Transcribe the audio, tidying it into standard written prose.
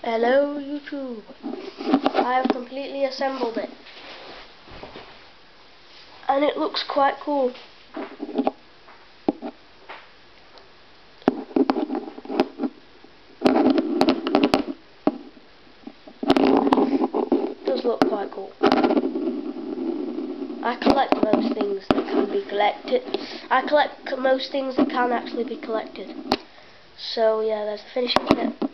Hello YouTube. I have completely assembled it. And it looks quite cool. It does look quite cool. I collect most things that can be collected. I collect most things that can actually be collected. So yeah, there's the finishing bit.